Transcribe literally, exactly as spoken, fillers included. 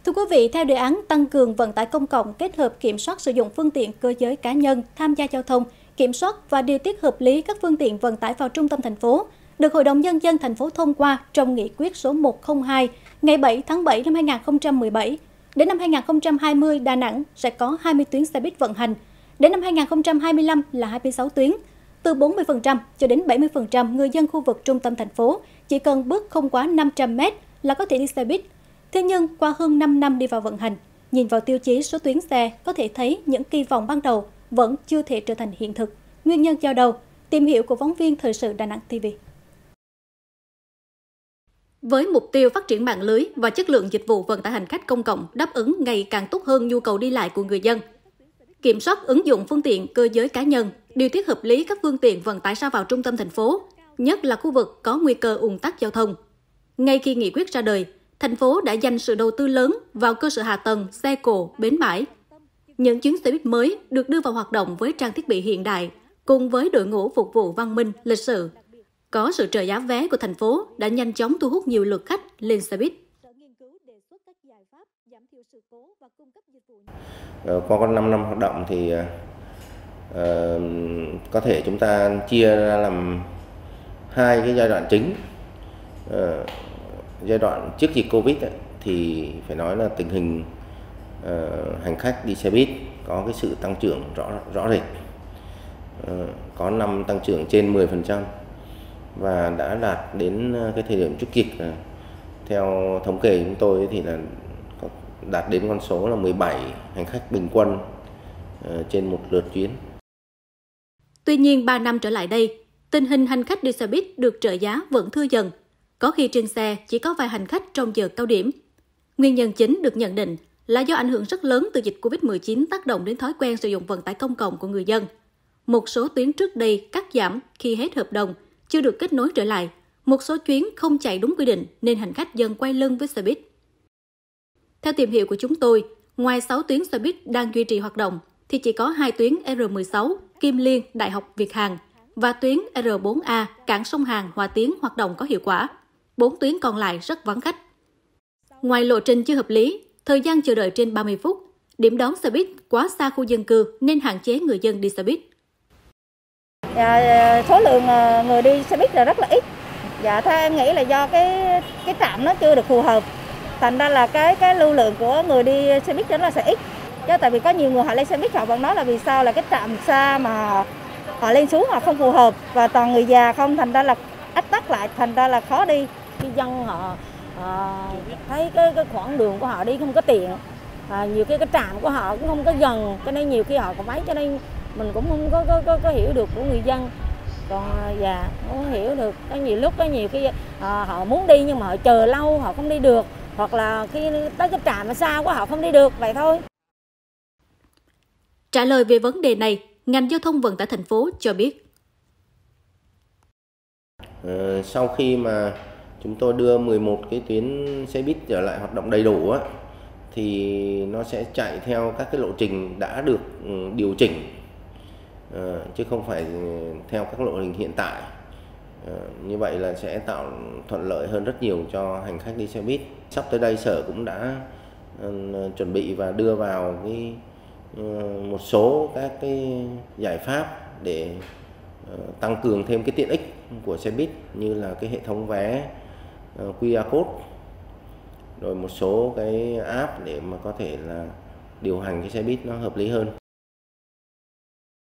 Thưa quý vị, theo đề án tăng cường vận tải công cộng kết hợp kiểm soát sử dụng phương tiện cơ giới cá nhân tham gia giao thông, kiểm soát và điều tiết hợp lý các phương tiện vận tải vào trung tâm thành phố, được Hội đồng Nhân dân thành phố thông qua trong nghị quyết số một không hai ngày bảy tháng bảy năm hai nghìn không trăm mười bảy. Đến năm hai nghìn không trăm hai mươi, Đà Nẵng sẽ có hai mươi tuyến xe buýt vận hành. Đến năm hai nghìn không trăm hai mươi lăm là hai mươi sáu tuyến. Từ bốn mươi phần trăm cho đến bảy mươi phần trăm người dân khu vực trung tâm thành phố chỉ cần bước không quá năm trăm mét là có thể đi xe buýt. Thế nhưng, qua hơn năm năm đi vào vận hành, nhìn vào tiêu chí số tuyến xe có thể thấy những kỳ vọng ban đầu vẫn chưa thể trở thành hiện thực. Nguyên nhân do đâu? Tìm hiểu của phóng viên Thời sự Đà Nẵng ti vi. Với mục tiêu phát triển mạng lưới và chất lượng dịch vụ vận tải hành khách công cộng đáp ứng ngày càng tốt hơn nhu cầu đi lại của người dân, kiểm soát ứng dụng phương tiện cơ giới cá nhân, điều tiết hợp lý các phương tiện vận tải ra vào trung tâm thành phố, nhất là khu vực có nguy cơ ùn tắc giao thông. Ngay khi nghị quyết ra đời, thành phố đã dành sự đầu tư lớn vào cơ sở hạ tầng, xe cộ, bến bãi. Những chuyến xe buýt mới được đưa vào hoạt động với trang thiết bị hiện đại, cùng với đội ngũ phục vụ văn minh, lịch sự. Có sự trợ giá vé của thành phố đã nhanh chóng thu hút nhiều lượt khách lên xe buýt. Qua năm năm hoạt động thì uh, có thể chúng ta chia ra làm hai cái giai đoạn chính. Uh, giai đoạn trước dịch Covid ấy, thì phải nói là tình hình uh, hành khách đi xe buýt có cái sự tăng trưởng rõ rõ rệt, uh, có năm tăng trưởng trên mười phần trăm và đã đạt đến cái thời điểm trước dịch, uh, theo thống kê chúng tôi thì là đạt đến con số là mười bảy hành khách bình quân uh, trên một lượt chuyến. Tuy nhiên, ba năm trở lại đây, tình hình hành khách đi xe buýt được trợ giá vẫn thưa dần. Có khi trên xe chỉ có vài hành khách trong giờ cao điểm. Nguyên nhân chính được nhận định là do ảnh hưởng rất lớn từ dịch Covid mười chín tác động đến thói quen sử dụng vận tải công cộng của người dân. Một số tuyến trước đây cắt giảm khi hết hợp đồng, chưa được kết nối trở lại. Một số chuyến không chạy đúng quy định nên hành khách dần quay lưng với xe buýt. Theo tìm hiểu của chúng tôi, ngoài sáu tuyến xe buýt đang duy trì hoạt động, thì chỉ có hai tuyến R mười sáu, Kim Liên, Đại học Việt Hàn và tuyến R bốn A, Cảng Sông Hàn, Hòa Tiến hoạt động có hiệu quả. Bốn tuyến còn lại rất vắng khách. Ngoài lộ trình chưa hợp lý, thời gian chờ đợi trên ba mươi phút, điểm đón xe buýt quá xa khu dân cư nên hạn chế người dân đi xe buýt. Dạ, số lượng người đi xe buýt là rất là ít. Dạ, theo em nghĩ là do cái cái trạm nó chưa được phù hợp. Thành ra là cái cái lưu lượng của người đi xe buýt đó là sẽ ít. Chứ tại vì có nhiều người họ lên xe buýt họ vẫn nói là vì sao là cái trạm xa mà họ, họ lên xuống họ không phù hợp và toàn người già không, thành ra là ách tắc lại, thành ra là khó đi. Khi dân họ à, thấy cái, cái khoảng đường của họ đi không có tiện, à, nhiều khi cái trạm của họ cũng không có gần, cho nên nhiều khi họ có máy, cho nên mình cũng không có, có, có, có hiểu được của người dân. Còn già không hiểu được, có nhiều lúc có nhiều khi à, họ muốn đi nhưng mà họ chờ lâu họ không đi được, hoặc là khi tới cái trạm mà xa quá họ không đi được, vậy thôi. Trả lời về vấn đề này, ngành giao thông vận tải thành phố cho biết. Uh, sau khi mà chúng tôi đưa mười một cái tuyến xe buýt trở lại hoạt động đầy đủ á, thì nó sẽ chạy theo các cái lộ trình đã được điều chỉnh, uh, chứ không phải theo các lộ trình hiện tại. Uh, như vậy là sẽ tạo thuận lợi hơn rất nhiều cho hành khách đi xe buýt. Sắp tới đây Sở cũng đã uh, chuẩn bị và đưa vào cái uh, một số các cái giải pháp để uh, tăng cường thêm cái tiện ích của xe buýt, như là cái hệ thống vé uh, quy rờ code, rồi một số cái app để mà có thể là điều hành cái xe buýt nó hợp lý hơn.